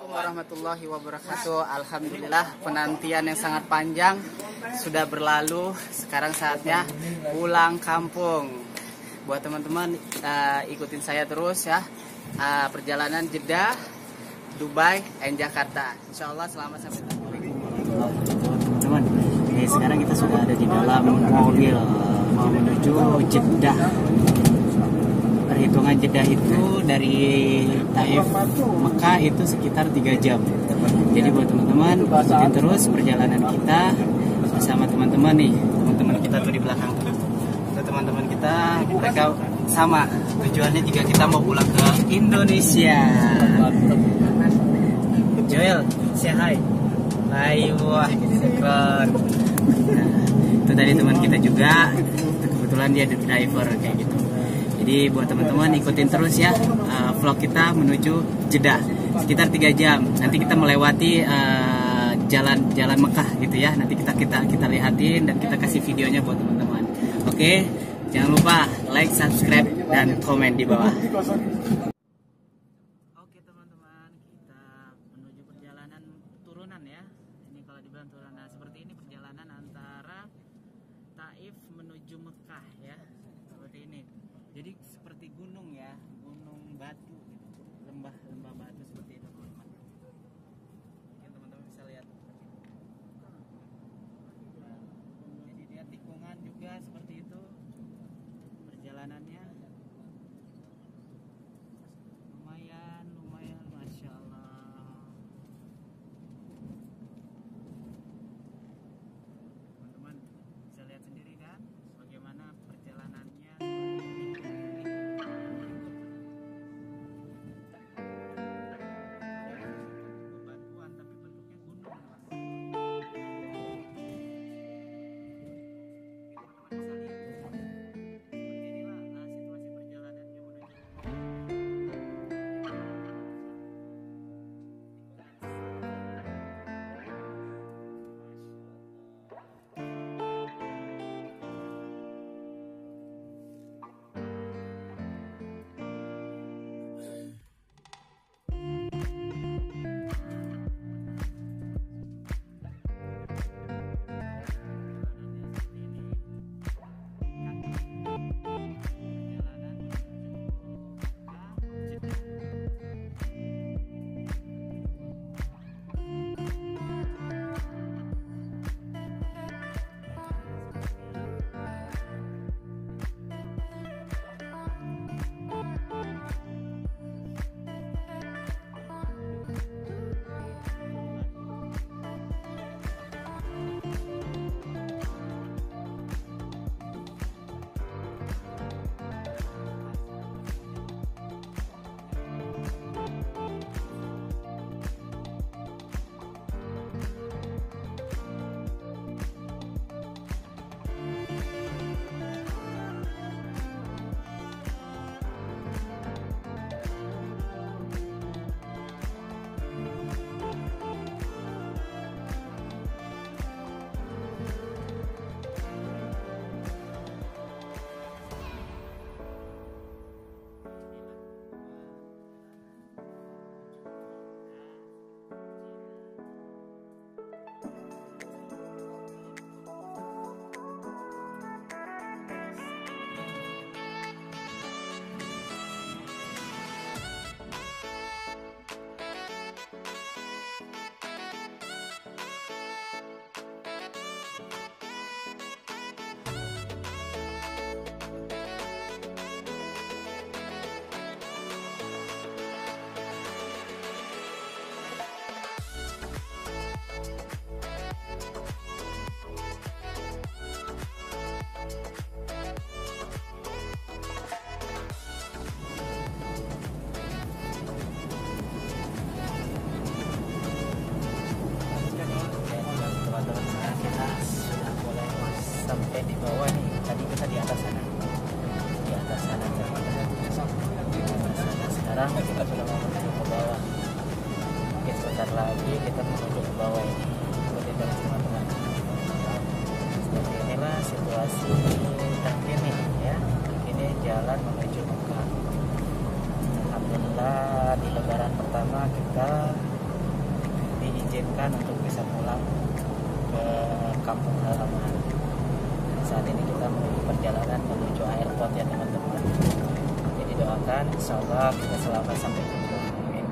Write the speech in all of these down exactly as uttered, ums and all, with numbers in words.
Assalamualaikum warahmatullahi wabarakatuh. Alhamdulillah penantian yang sangat panjang sudah berlalu. Sekarang saatnya pulang kampung. Buat teman-teman uh, ikutin saya terus ya. Uh, perjalanan Jeddah, Dubai, dan Jakarta. Insya Allah selamat sampai tujuan. Teman-teman, eh, sekarang kita sudah ada di dalam mobil mau menuju Jeddah. Perhitungan Jeddah itu dari Taif Mekah itu sekitar tiga jam. Jadi buat teman-teman ikutin terus perjalanan kita bersama teman-teman nih. Teman-teman kita tuh di belakang. Itu teman-teman kita, mereka sama tujuannya jika kita mau pulang ke Indonesia. Joel, say hi. Ayo, syukur. Nah, itu tadi teman kita juga. Kebetulan dia the driver kayak gitu. Jadi buat teman-teman ikutin terus ya uh, vlog kita menuju Jeddah sekitar tiga jam. Nanti kita melewati uh, jalan jalan Mekah gitu ya. Nanti kita kita kita lihatin dan kita kasih videonya buat teman-teman. Oke, jangan lupa like, subscribe dan komen di bawah. Oke teman-teman, kita menuju perjalanan turunan ya. Ini kalau dibilang turunan, nah, seperti ini perjalanan antara Taif menuju Mekah ya. Seperti ini. Jadi seperti gunung ya, gunung batu gitu, lembah-lembah batu seperti itu teman-teman. Mungkin teman-teman bisa lihat. Jadi dia tikungan juga seperti itu perjalanannya. Lumayan, lumayan, masya Allah. Teman-teman bisa lihat sendiri kan, bagaimana perjalanannya. Sampai di bawah nih, tadi kita di atas sana, di atas sana, di atas sana. Sekarang kita sudah mau menuju ke bawah. Mungkin sebentar lagi kita menuju ke bawah ini. Ikuti terus teman-teman. Seperti inilah situasi terkini ya. Ini jalan menuju Mekah. Alhamdulillah di lebaran pertama kita diizinkan untuk bisa pulang ke kampung halaman. Saat ini kita menuju perjalanan menuju airport ya teman-teman. Jadi doakan insya Allah kita selamat sampai tujuan. Amin.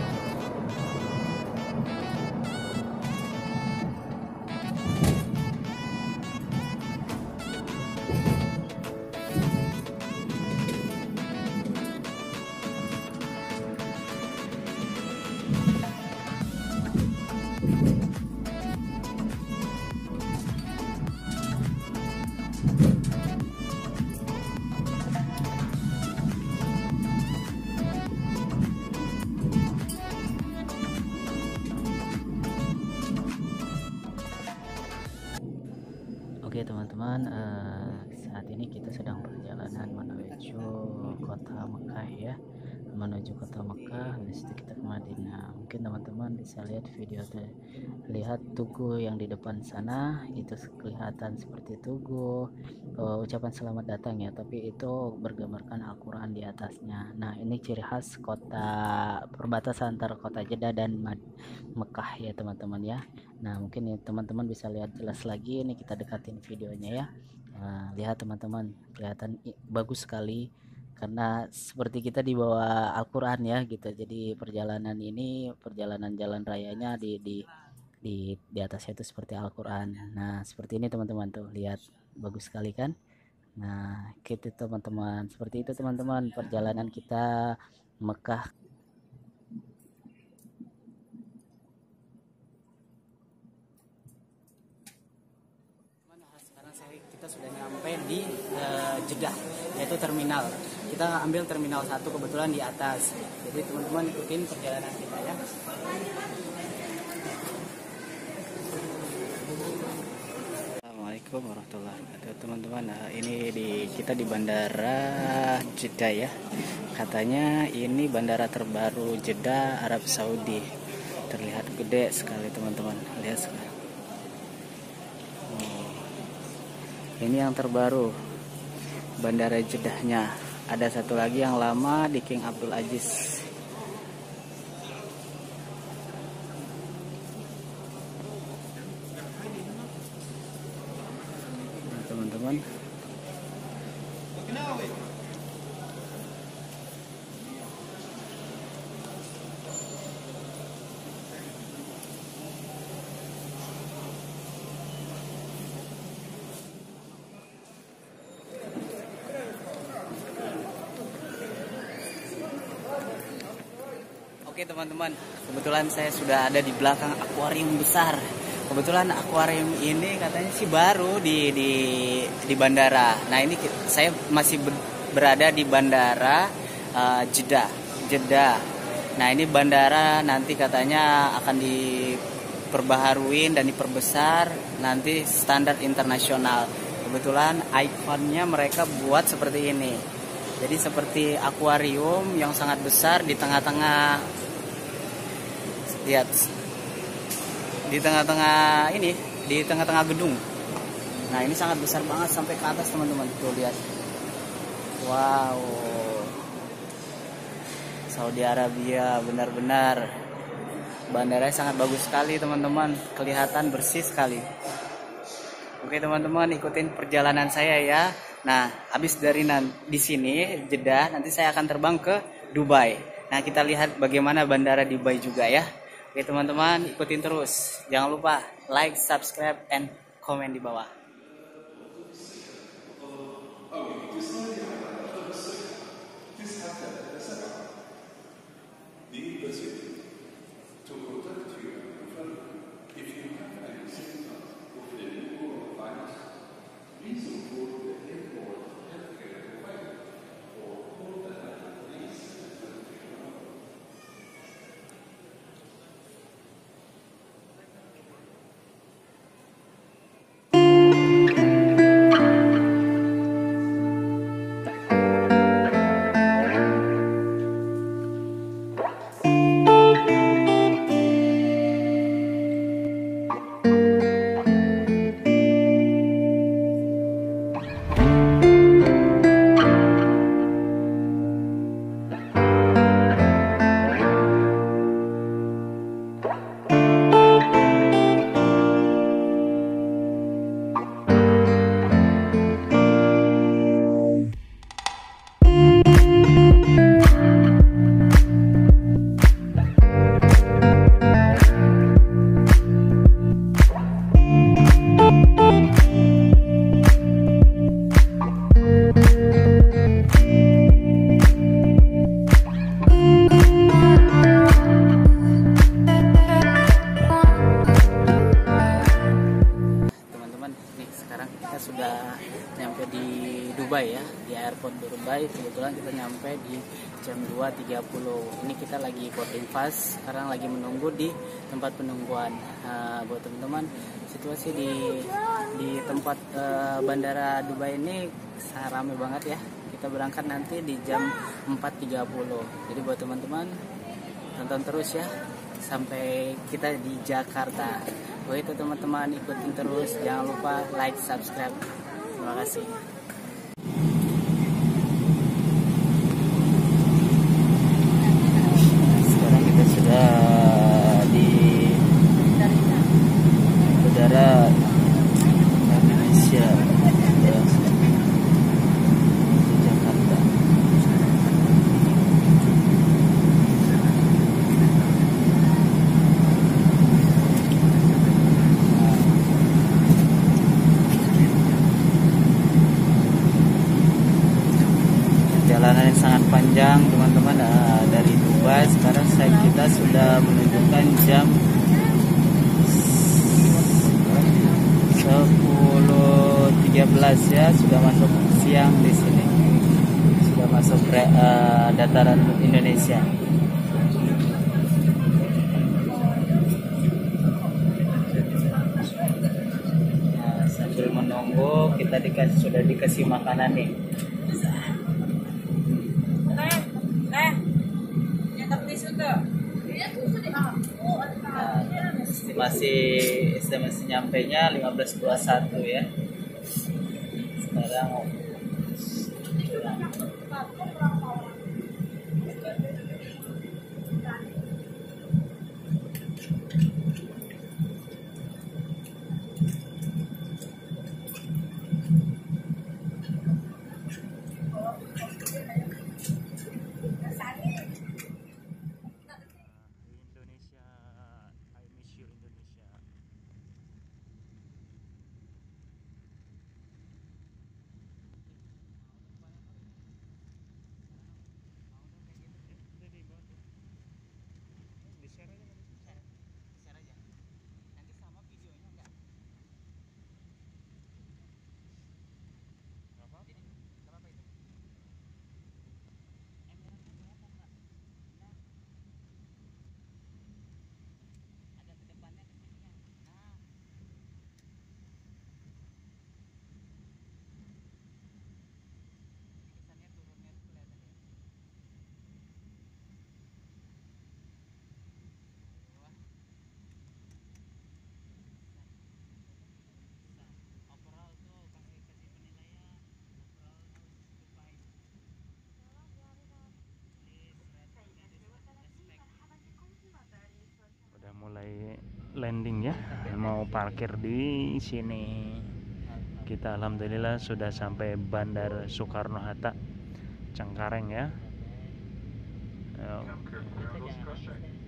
Oke teman-teman, uh, saat ini kita sedang perjalanan menuju kota Mekah ya, menuju kota Mekah. Habis itu kita ke Madinah. Mungkin teman-teman bisa lihat video tuh, lihat tugu yang di depan sana, itu kelihatan seperti tugu uh, ucapan selamat datang ya, tapi itu bergambarkan Al-Quran di atasnya. Nah ini ciri khas kota perbatasan antara kota Jeddah dan Mekah ya teman-teman ya. Nah mungkin ya, teman-teman bisa lihat jelas lagi. Ini kita dekatin videonya ya. Nah, lihat teman-teman, kelihatan bagus sekali karena seperti kita di bawah Al-Quran ya gitu. Jadi perjalanan ini, perjalanan jalan rayanya di di di di atasnya itu seperti Al-Quran. Nah seperti ini teman-teman, tuh lihat bagus sekali kan. Nah gitu teman-teman, seperti itu teman-teman perjalanan kita Mekah. Kita sudah nyampe di uh, Jeddah, yaitu terminal. Kita ambil terminal satu kebetulan di atas. Jadi teman-teman ikutin perjalanan kita ya. Assalamualaikum warahmatullahi wabarakatuh teman-teman. Nah, ini di kita di bandara Jeddah ya. Katanya ini bandara terbaru Jeddah, Arab Saudi. Terlihat gede sekali teman-teman. Lihat sekali. Ini yang terbaru, bandara Jeddahnya. Ada satu lagi yang lama di King Abdul Aziz. Nah, teman-teman. Oke teman-teman, kebetulan saya sudah ada di belakang akuarium besar. Kebetulan akuarium ini katanya sih baru di di di bandara. Nah ini saya masih berada di bandara uh, Jeddah, Jeddah. Nah ini bandara nanti katanya akan diperbaharuin dan diperbesar nanti standar internasional. Kebetulan ikonnya mereka buat seperti ini. Jadi seperti akuarium yang sangat besar di tengah-tengah, lihat, di tengah-tengah ini, di tengah-tengah gedung. Nah ini sangat besar banget sampai ke atas teman-teman. Tuh lihat, wow, Saudi Arabia benar-benar bandaranya sangat bagus sekali teman-teman, kelihatan bersih sekali. Oke teman-teman, ikutin perjalanan saya ya. Nah, habis dari di sini Jeddah, nanti saya akan terbang ke Dubai. Nah, kita lihat bagaimana bandara Dubai juga ya. Oke teman-teman, ikutin terus. Jangan lupa like, subscribe, and komen di bawah. Dubai. Kebetulan kita nyampe di jam dua tiga puluh. Ini kita lagi boarding pass, sekarang lagi menunggu di tempat penungguan. Nah, buat teman-teman, situasi di di tempat uh, bandara Dubai ini ramai banget ya. Kita berangkat nanti di jam empat tiga puluh. Jadi buat teman-teman, tonton terus ya sampai kita di Jakarta. Begitu teman-teman, ikutin terus, jangan lupa like, subscribe. Terima kasih. Sekarang kita sudah di Bandara Indonesia ya, di Jakarta. Perjalanan yang sangat panjang teman-teman, uh, dari Dubai. Sekarang saya kita sudah menunjukkan jam sepuluh tiga belas ya, sudah masuk siang di sini, sudah masuk uh, dataran Indonesia. Nah, sambil menunggu kita dikasih sudah dikasih makanan nih. Nah, estimasi estimasi nyampainya lima belas dua puluh satu ya. Sekarang udah mulai landing ya, mau parkir di sini. Kita alhamdulillah sudah sampai Bandara Soekarno-Hatta Cengkareng ya.